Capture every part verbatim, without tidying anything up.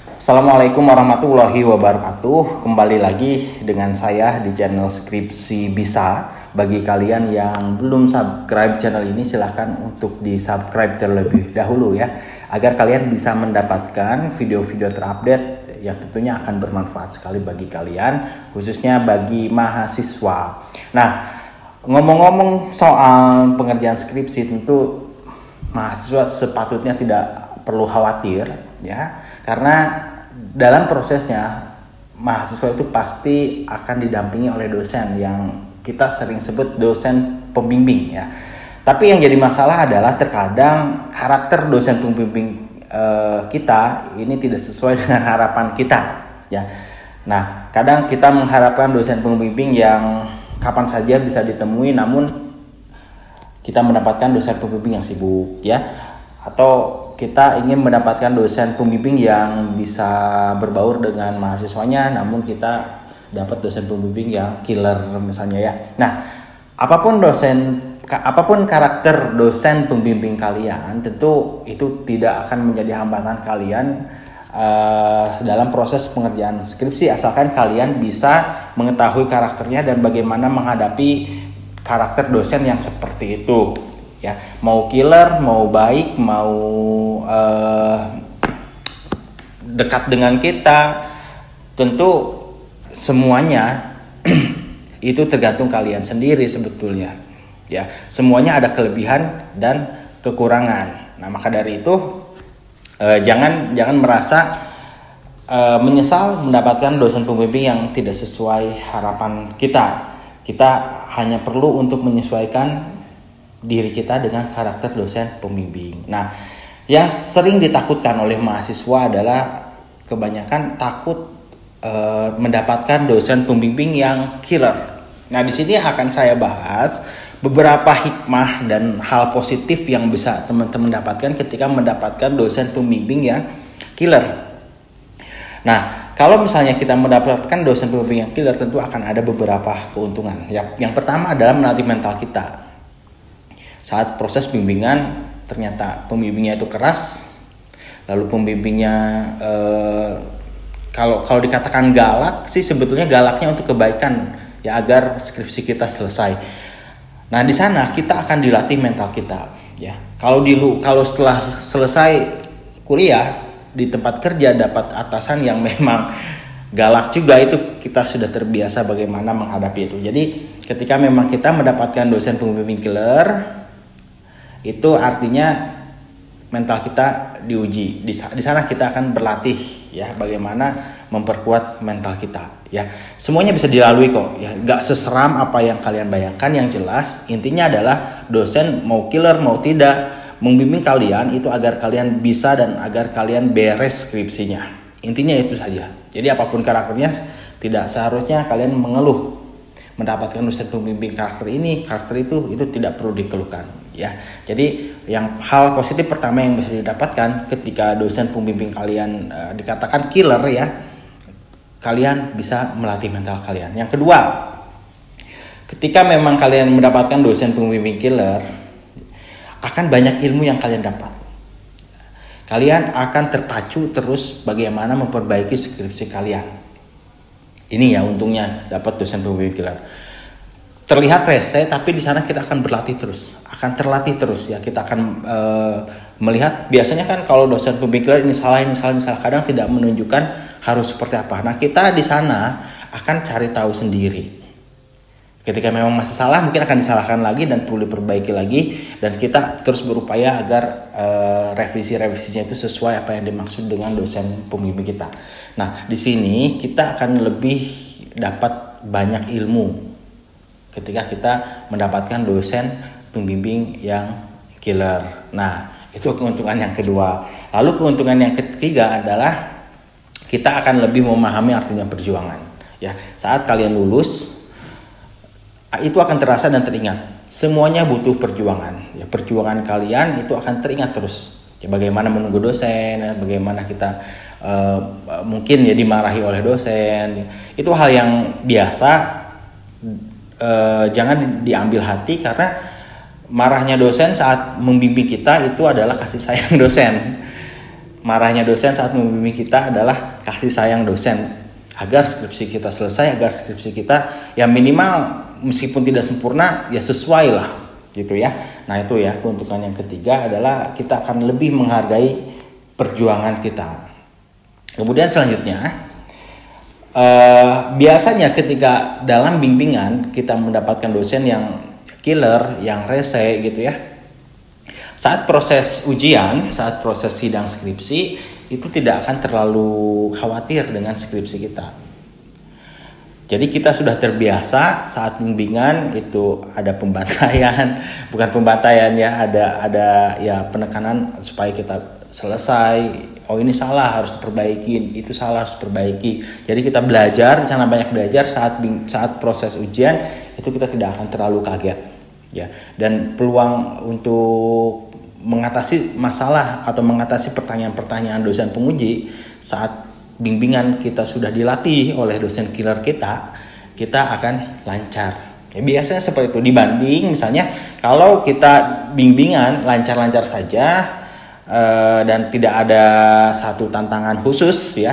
Assalamualaikum warahmatullahi wabarakatuh. Kembali lagi dengan saya di channel Skripsi Bisa. Bagi kalian yang belum subscribe channel ini, silahkan untuk di subscribe terlebih dahulu ya, agar kalian bisa mendapatkan video-video terupdate yang tentunya akan bermanfaat sekali bagi kalian, khususnya bagi mahasiswa. Nah, ngomong-ngomong soal pengerjaan skripsi, tentu mahasiswa sepatutnya tidak perlu khawatir ya, karena dalam prosesnya mahasiswa itu pasti akan didampingi oleh dosen yang kita sering sebut dosen pembimbing ya. Tapi yang jadi masalah adalah terkadang karakter dosen pembimbing eh, kita ini tidak sesuai dengan harapan kita ya. Nah, kadang kita mengharapkan dosen pembimbing yang kapan saja bisa ditemui, namun kita mendapatkan dosen pembimbing yang sibuk ya, atau kita ingin mendapatkan dosen pembimbing yang bisa berbaur dengan mahasiswanya, namun kita dapat dosen pembimbing yang killer misalnya ya. Nah, apapun dosen, apapun karakter dosen pembimbing kalian, tentu itu tidak akan menjadi hambatan kalian uh, dalam proses pengerjaan skripsi, asalkan kalian bisa mengetahui karakternya dan bagaimana menghadapi karakter dosen yang seperti itu. Ya, mau killer, mau baik, mau uh, dekat dengan kita, tentu semuanya itu tergantung kalian sendiri sebetulnya. Ya, semuanya ada kelebihan dan kekurangan. Nah, maka dari itu uh, jangan jangan merasa uh, menyesal mendapatkan dosen pembimbing yang tidak sesuai harapan kita. Kita hanya perlu untuk menyesuaikan diri kita dengan karakter dosen pembimbing. Nah, yang sering ditakutkan oleh mahasiswa adalah kebanyakan takut e, mendapatkan dosen pembimbing yang killer. Nah, di sini akan saya bahas beberapa hikmah dan hal positif yang bisa teman-teman dapatkan ketika mendapatkan dosen pembimbing yang killer. Nah, kalau misalnya kita mendapatkan dosen pembimbing yang killer, tentu akan ada beberapa keuntungan. Yang, yang pertama adalah melatih mental kita. Saat proses bimbingan ternyata pembimbingnya itu keras, lalu pembimbingnya eh, kalau kalau dikatakan galak sih, sebetulnya galaknya untuk kebaikan ya, agar skripsi kita selesai. Nah, di sana kita akan dilatih mental kita ya. Kalau di kalau setelah selesai kuliah di tempat kerja dapat atasan yang memang galak juga, itu kita sudah terbiasa bagaimana menghadapi itu. Jadi ketika memang kita mendapatkan dosen pembimbing killer, itu artinya mental kita diuji. Di, di sana kita akan berlatih ya, bagaimana memperkuat mental kita ya. Semuanya bisa dilalui kok ya, gak seseram apa yang kalian bayangkan. Yang jelas intinya adalah dosen mau killer mau tidak membimbing kalian itu agar kalian bisa dan agar kalian beres skripsinya. Intinya itu saja. Jadi apapun karakternya, tidak seharusnya kalian mengeluh mendapatkan dosen pembimbing karakter ini, karakter itu, itu tidak perlu dikeluhkan ya. Jadi yang hal positif pertama yang bisa didapatkan ketika dosen pembimbing kalian uh, dikatakan killer ya, kalian bisa melatih mental kalian. Yang kedua, ketika memang kalian mendapatkan dosen pembimbing killer, akan banyak ilmu yang kalian dapat. Kalian akan terpacu terus bagaimana memperbaiki skripsi kalian. Ini ya untungnya dapat dosen pembimbing killer. Terlihat rese, tapi di sana kita akan berlatih terus, akan terlatih terus ya. Kita akan e, melihat, biasanya kan kalau dosen pembimbing killer ini salah, ini salah, ini salah, kadang tidak menunjukkan harus seperti apa. Nah, kita di sana akan cari tahu sendiri. Ketika memang masih salah, mungkin akan disalahkan lagi dan perlu diperbaiki lagi, dan kita terus berupaya agar e, revisi-revisinya itu sesuai apa yang dimaksud dengan dosen pembimbing kita. Nah, di sini kita akan lebih dapat banyak ilmu ketika kita mendapatkan dosen pembimbing yang killer. Nah, itu keuntungan yang kedua. Lalu keuntungan yang ketiga adalah kita akan lebih memahami artinya perjuangan. Ya, saat kalian lulus, itu akan terasa dan teringat. Semuanya butuh perjuangan. Ya, perjuangan kalian itu akan teringat terus. Ya, bagaimana menunggu dosen, bagaimana kita uh, mungkin ya dimarahi oleh dosen. Itu hal yang biasa. Uh, jangan diambil hati, karena marahnya dosen saat membimbing kita itu adalah kasih sayang dosen. marahnya dosen saat membimbing kita adalah kasih sayang dosen agar skripsi kita selesai, agar skripsi kita ya minimal meskipun tidak sempurna ya sesuai lah gitu ya. Nah itu ya keuntungan yang ketiga adalah kita akan lebih menghargai perjuangan kita. Kemudian selanjutnya Uh, biasanya ketika dalam bimbingan kita mendapatkan dosen yang killer, yang rese gitu ya. Saat proses ujian, saat proses sidang skripsi itu tidak akan terlalu khawatir dengan skripsi kita. Jadi kita sudah terbiasa saat bimbingan itu ada pembantaian, bukan pembantaian ya, ada ada ya penekanan supaya kita selesai. Oh ini salah harus diperbaiki, itu salah harus diperbaiki. Jadi kita belajar, sana banyak belajar saat saat proses ujian itu kita tidak akan terlalu kaget, ya. Dan peluang untuk mengatasi masalah atau mengatasi pertanyaan-pertanyaan dosen penguji saat bimbingan kita sudah dilatih oleh dosen killer kita, kita akan lancar. Ya, biasanya seperti itu dibanding misalnya kalau kita bimbingan lancar-lancar saja. Uh, dan tidak ada satu tantangan khusus ya,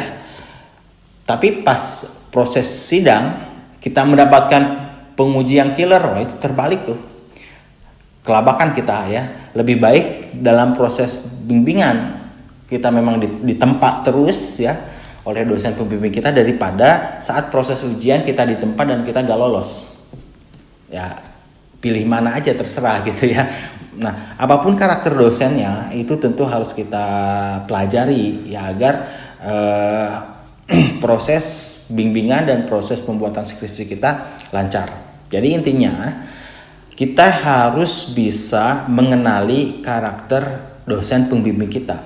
tapi pas proses sidang kita mendapatkan penguji yang killer, oh, itu terbalik tuh kelabakan kita ya. Lebih baik dalam proses bimbingan kita memang ditempa terus ya oleh dosen pembimbing kita daripada saat proses ujian kita ditempa dan kita gak lolos ya. Pilih mana aja terserah gitu ya. Nah, apapun karakter dosennya itu tentu harus kita pelajari ya agar eh, proses bimbingan dan proses pembuatan skripsi kita lancar. Jadi intinya kita harus bisa mengenali karakter dosen pembimbing kita.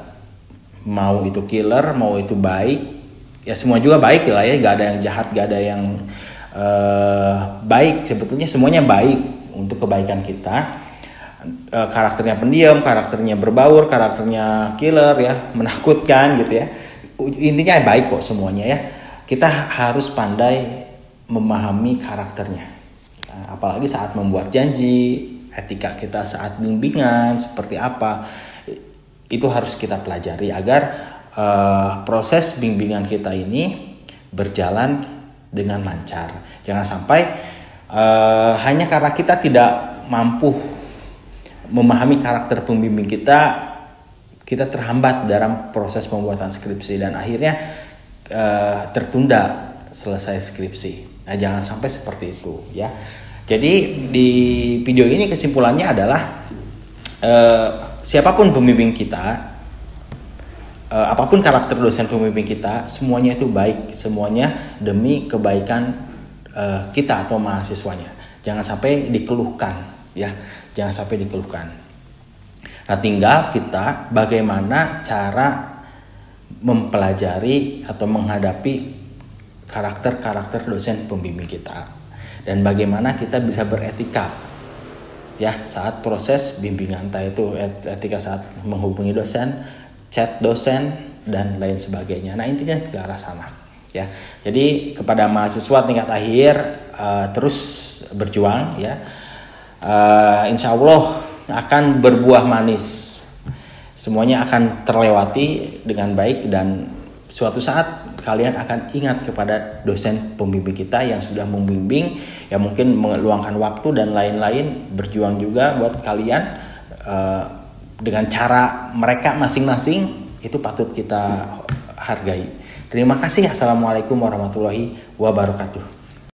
Mau itu killer, mau itu baik, ya semua juga baik lah ya. Gak ada yang jahat, gak ada yang eh, baik. Sebetulnya semuanya baik untuk kebaikan kita. Karakternya pendiam, karakternya berbaur, karakternya killer ya, menakutkan gitu ya. Intinya baik kok semuanya ya. Kita harus pandai memahami karakternya. Apalagi saat membuat janji, etika kita saat bimbingan seperti apa. Itu harus kita pelajari agar uh, proses bimbingan kita ini berjalan dengan lancar. Jangan sampai uh, hanya karena kita tidak mampu memahami karakter pembimbing kita, kita terhambat dalam proses pembuatan skripsi dan akhirnya uh, tertunda selesai skripsi. Nah, jangan sampai seperti itu ya. Jadi di video ini kesimpulannya adalah uh, siapapun pembimbing kita, uh, apapun karakter dosen pembimbing kita, semuanya itu baik, semuanya demi kebaikan uh, kita atau mahasiswanya. Jangan sampai dikeluhkan ya. Jangan sampai dikeluhkan. Nah, tinggal kita bagaimana cara mempelajari atau menghadapi karakter-karakter dosen pembimbing kita dan bagaimana kita bisa beretika ya saat proses bimbingan, entah itu etika saat menghubungi dosen, chat dosen dan lain sebagainya. Nah, intinya ke arah sana ya. Jadi kepada mahasiswa tingkat akhir uh, terus berjuang ya. Uh, insya Allah akan berbuah manis, semuanya akan terlewati dengan baik dan suatu saat kalian akan ingat kepada dosen pembimbing kita yang sudah membimbing, ya mungkin meluangkan waktu dan lain-lain, berjuang juga buat kalian uh, dengan cara mereka masing-masing, itu patut kita hargai. Terima kasih. Assalamualaikum warahmatullahi wabarakatuh.